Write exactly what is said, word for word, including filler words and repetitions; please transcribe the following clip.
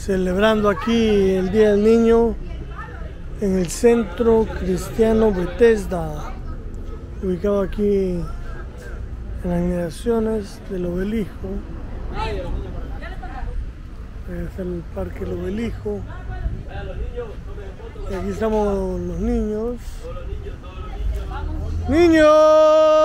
celebrando aquí el Día del Niño en el Centro Cristiano Bethesda, ubicado aquí en las inmediaciones del Obelisco. Es el Parque El Obelisco. Y aquí estamos los niños. ¡Niños!